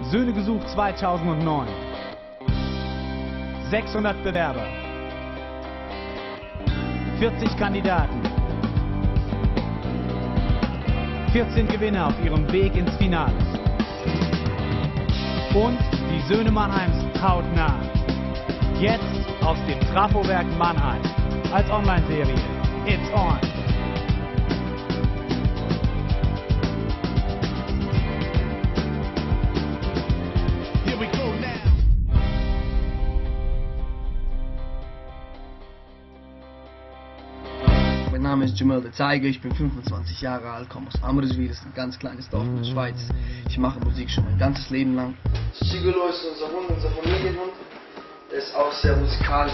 Söhne gesucht 2009. 600 Bewerber. 40 Kandidaten. 14 Gewinner auf ihrem Weg ins Finale. Und die Söhne Mannheims hautnah. Jetzt aus dem Trafowerk Mannheim. Als Online-Serie. It's on. Here we go now. Mein Name ist Jamal der Zeiger, ich bin 25 Jahre alt, komme aus Amriswil, das ist ein ganz kleines Dorf in der Schweiz. Ich mache Musik schon mein ganzes Leben lang. Sigolo ist unser Hund, unser Familienhund. Der ist auch sehr musikalisch.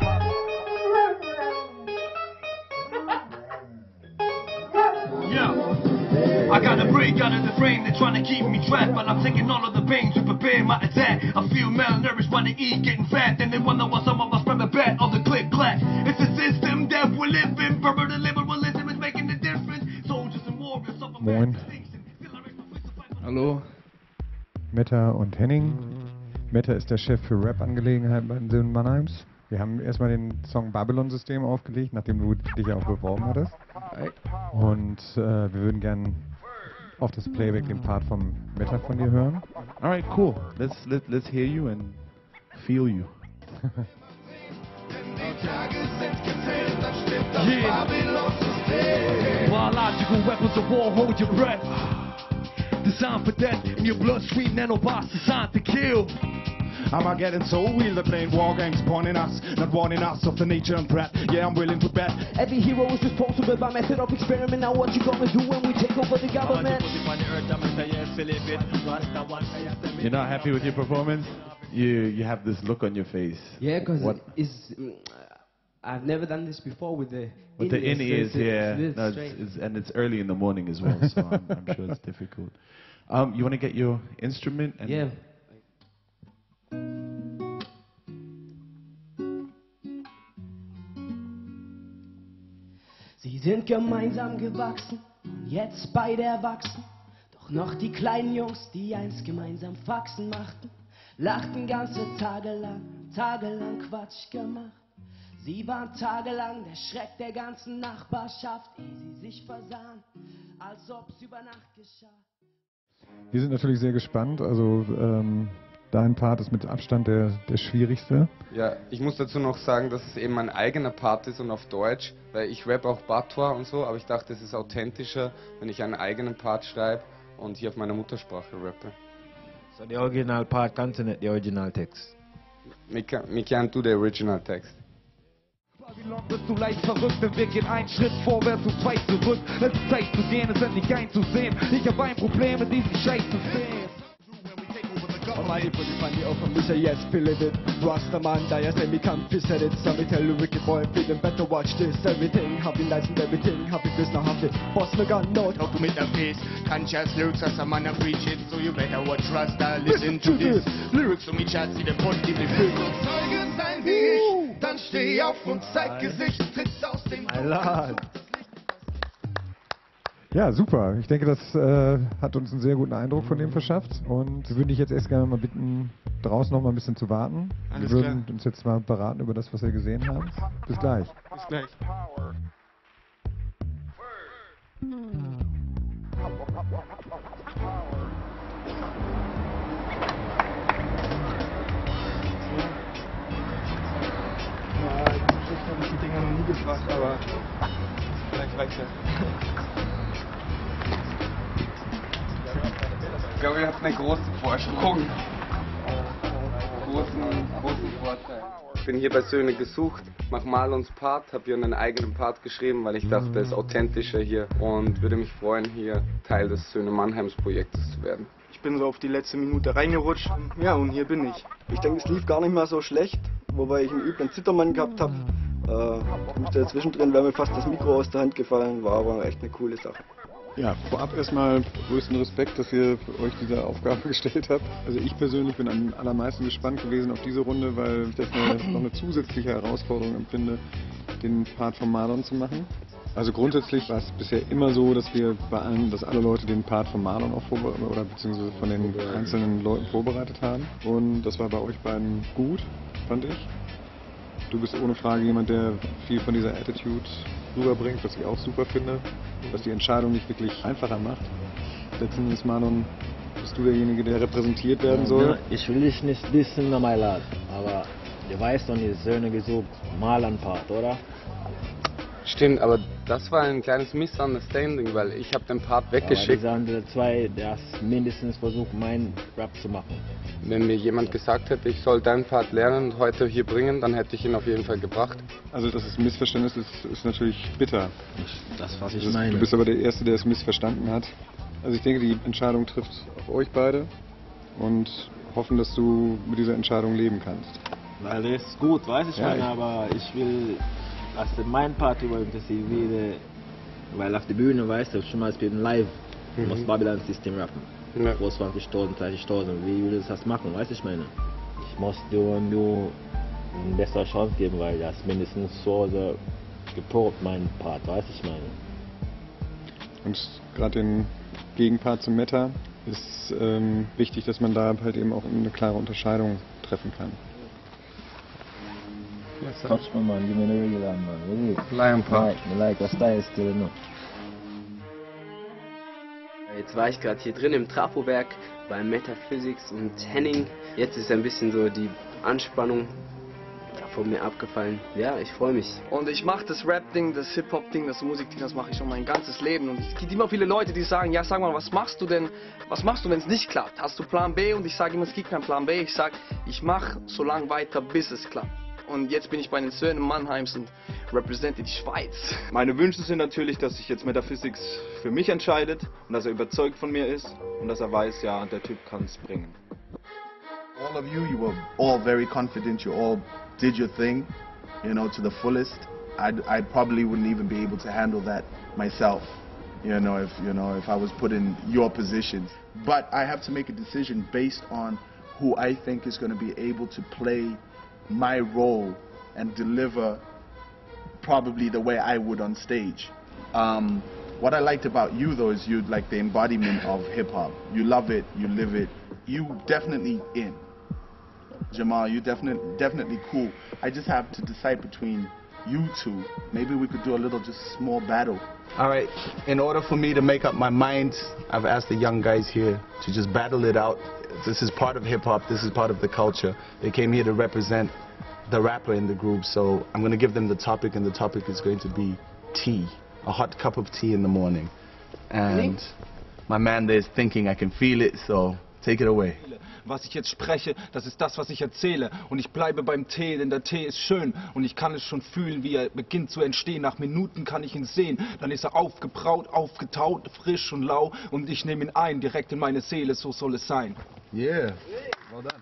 I got a break out of the frame, they're trying to keep me trapped, but I'm taking all of the pain to prepare my attack. I feel malnourished, wanna eat, getting fat, then they wonder why some of us spread the bat of the click clack. It's a system that we live in, perverted liberalism is making the difference. Soldiers and warriors suffer Moin. Hallo. Meta und Henning. Meta ist der Chef für Rap-Angelegenheiten bei den Söhnen Mannheims. Wir haben erstmal den Song Babylon-System aufgelegt, nachdem du dich ja auch beworben hattest. Und wir würden gern auf das Playback den Part vom Meta von dir hören. Alright, cool. Let's hear you and feel you. Biological weapons of war, hold your breath. Designed for death, in your bloodstream nanobots designed to kill. I'm getting so real, they're playing war games, pointing us, not warning us of the nature and threat. Yeah, I'm willing to bet. Every hero is responsible by method of experiment. Now what you gonna do when we take over the government? You're not happy with your performance? You have this look on your face. Yeah, because I've never done this before with the in-ears, yeah. No, and it's early in the morning as well, so I'm sure it's difficult. You want to get your instrument? And yeah. Sie sind gemeinsam gewachsen, jetzt beide erwachsen. Doch noch die kleinen Jungs, die einst gemeinsam Faxen machten, lachten ganze tagelang Quatsch gemacht. Sie waren tagelang der Schreck der ganzen Nachbarschaft, ehe sie sich versahen, als ob's über Nacht geschah. Wir sind natürlich sehr gespannt, also dein Part ist mit Abstand der schwierigste. Ja, ich muss dazu noch sagen, dass es eben mein eigener Part ist und auf Deutsch, weil ich rap auch Patois und so, aber ich dachte, es ist authentischer, wenn ich einen eigenen Part schreibe und hier auf meiner Muttersprache rappe. So the original part kannst du nicht, the original text? Me can't do the original text. Babylon bist du leicht verrückt, denn wir gehen einen Schritt vorwärts und zwei zurück. Es ist Zeit zu gehen, es endlich einzusehen. Ich hab ein Problem mit diesem Scheiß zu sehen. Almighty put it on the open, me say yes, believe it. Rastaman, I say me can't fi said it. So me tell you wicked boy, feeling better watch this. Everything, happy nights and everything, happy business, happy. Boss me gun, no. Talk to me the face, conscious lyrics as a man a preach it. So you better watch Rasta, listen to this. Lyrics to me chat, see the positively feel. So Zeuge sein wie ich, dann steh auf und zeig Gesicht, tritt aus dem Ja, super. Ich denke, das hat uns einen sehr guten Eindruck von dem verschafft. Und wir würden dich jetzt erst gerne mal bitten, draußen noch mal ein bisschen zu warten. Alles wir würden klar. uns jetzt mal beraten über das, was wir gesehen haben. Bis gleich. Bis gleich. Ich habe die Dinger noch nie gefragt, aber vielleicht reicht ja. Ich glaube, ihr habt einen großen Vorsprung. Großen Vorteil. Ich bin hier bei Söhne gesucht, mach Marlons Part, habe hier einen eigenen Part geschrieben, weil ich dachte, es ist authentischer hier und würde mich freuen, hier Teil des Söhne Mannheims Projektes zu werden. Ich bin so auf die letzte Minute reingerutscht. Ja, und hier bin ich. Ich denke, es lief gar nicht mal so schlecht, wobei ich einen üblen Zittermann gehabt habe. Zwischendrin wäre mir fast das Mikro aus der Hand gefallen, war aber echt eine coole Sache. Ja, vorab erstmal größten Respekt, dass ihr euch diese Aufgabe gestellt habt. Also ich persönlich bin am allermeisten gespannt gewesen auf diese Runde, weil ich das noch eine zusätzliche Herausforderung empfinde, den Part von Marlon zu machen. Also grundsätzlich war es bisher immer so, dass alle Leute den Part von Marlon auch oder beziehungsweise von den einzelnen Leuten vorbereitet haben. Und das war bei euch beiden gut, fand ich. Du bist ohne Frage jemand, der viel von dieser Attitude rüberbringt, was ich auch super finde, was die Entscheidung nicht wirklich einfacher macht. Letzten Endes, Marlon, bist du derjenige, der repräsentiert werden soll? Ja, ich will dich nicht dissen, mein Lad, aber du weißt doch, die Söhne gesucht, Marlon-Part, oder? Stimmt, aber das war ein kleines Misunderstanding, weil ich habe den Part weggeschickt. Ja, die zwei, der hat mindestens versucht, meinen Rap zu machen. Wenn mir jemand gesagt hätte, ich soll deinen Part lernen und heute hier bringen, dann hätte ich ihn auf jeden Fall gebracht. Also dass es ein Missverständnis ist natürlich bitter. Das, was ich meine. Du bist aber der Erste, der es missverstanden hat. Also ich denke, die Entscheidung trifft auf euch beide und hoffen, dass du mit dieser Entscheidung leben kannst. Weil das ist gut, weiß ich meine, aber ich will, als mein Part überhaupt, dass ich wieder, weil auf der Bühne, weißt du, schon mal spielen live, muss Babylon-System rappen. Ja. Groß 20.000, 30.000, wie willst du das machen, weißt du, ich meine. Ich muss dir eine bessere Chance geben, weil das mindestens so geprobt, mein Part, weißt du, ich meine. Und gerade den Gegenpart zum Meta ist wichtig, dass man da halt eben auch eine klare Unterscheidung treffen kann. Touch me, man, give me the regular, man. Lion Part. Like a style still, no. Jetzt war ich gerade hier drin im Trafowerk bei Metaphysics und Henning. Jetzt ist ein bisschen so die Anspannung von mir abgefallen. Ja, ich freue mich. Und ich mache das Rap-Ding, das Hip-Hop-Ding, das Musik-Ding, das mache ich schon mein ganzes Leben. Und es gibt immer viele Leute, die sagen, ja, sag mal, was machst du, wenn es nicht klappt? Hast du Plan B? Und ich sage immer, es gibt keinen Plan B. Ich sage, ich mache so lange weiter, bis es klappt. Und jetzt bin ich bei den Söhnen Mannheims und repräsentiere die Schweiz. Meine Wünsche sind natürlich, dass sich jetzt Metaphysics für mich entscheidet und dass er überzeugt von mir ist und dass er weiß, ja, der Typ kann es bringen. All of you were all very confident. You all did your thing, you know, to the fullest. I probably wouldn't even be able to handle that myself, you know, if I was put in your positions. But I have to make a decision based on who I think is going to be able to play my role and deliver probably the way I would on stage. What I liked about you though is you like the embodiment of hip-hop. You love it, you live it, you definitely in. Jamal, you definitely cool. I just have to decide between you two. Maybe we could do a little just small battle. All right, in order for me to make up my mind, I've asked the young guys here to just battle it out. This is part of hip-hop, this is part of the culture. They came here to represent the rapper in the group, so I'm going to give them the topic, and the topic is going to be tea. A hot cup of tea in the morning. And my man there is thinking, I can feel it, so take it away. Was ich jetzt spreche, das ist das, was ich erzähle. Und ich bleibe beim Tee, denn der Tee ist schön. Und ich kann es schon fühlen, wie er beginnt zu entstehen. Nach Minuten kann ich ihn sehen. Dann ist er aufgebraut, aufgetaut, frisch und lau. Und ich nehme ihn ein, direkt in meine Seele, so soll es sein. Yeah, well done.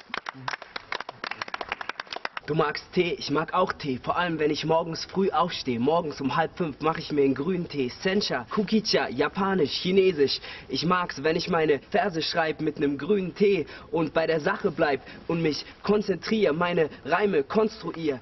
Du magst Tee, ich mag auch Tee, vor allem wenn ich morgens früh aufstehe. Morgens um 4:30 mache ich mir einen grünen Tee. Sencha, Kukicha, Japanisch, Chinesisch. Ich mag's, wenn ich meine Verse schreibe mit einem grünen Tee und bei der Sache bleib und mich konzentriere, meine Reime konstruiere.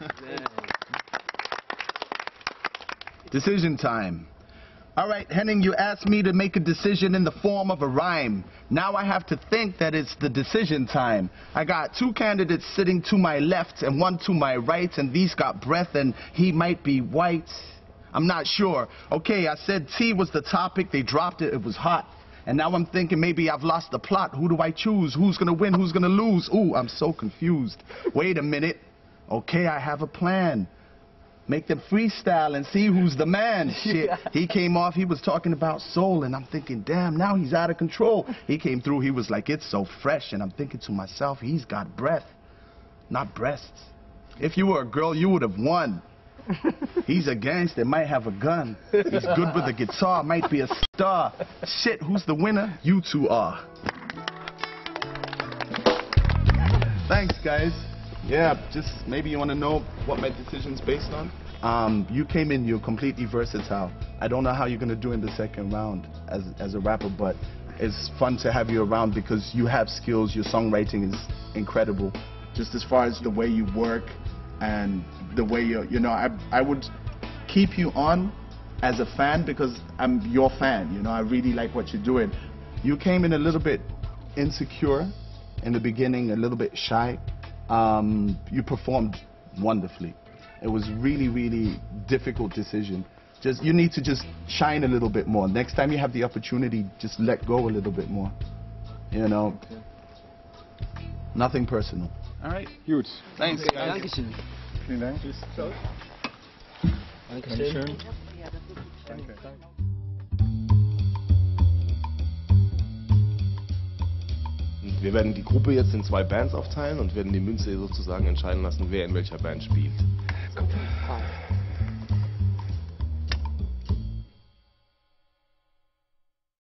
Decision time. All right, Henning, you asked me to make a decision in the form of a rhyme. Now I have to think that it's the decision time. I got two candidates sitting to my left and one to my right, and these got breath and he might be white. I'm not sure. Okay, I said tea was the topic. They dropped it. It was hot. And now I'm thinking maybe I've lost the plot. Who do I choose? Who's going to win? Who's going to lose? Ooh, I'm so confused. Wait a minute. Okay, I have a plan. Make them freestyle and see who's the man. Shit. He came off, he was talking about soul, and I'm thinking, damn, now he's out of control. He came through, he was like, it's so fresh, and I'm thinking to myself, he's got breath, not breasts. If you were a girl, you would have won. He's a gangster, might have a gun. He's good with a guitar, might be a star. Shit, who's the winner? You two are. Thanks, guys. Yeah, just maybe you want to know what my decision's based on? You came in, you're completely versatile. I don't know how you're going to do in the second round as a rapper, but it's fun to have you around because you have skills, your songwriting is incredible. Just as far as the way you work and the way you know, I would keep you on as a fan because I'm your fan, you know, I really like what you're doing. You came in a little bit insecure in the beginning, a little bit shy. You performed wonderfully. It was really, really difficult decision. You need to just shine a little bit more. Next time you have the opportunity, just let go a little bit more. You know, nothing personal. All right. Gut. Thanks. Dankeschön. Vielen Dank. Tschüss. Dankeschön. Danke. Wir werden die Gruppe jetzt in 2 Bands aufteilen und werden die Münze sozusagen entscheiden lassen, wer in welcher Band spielt. Kommt.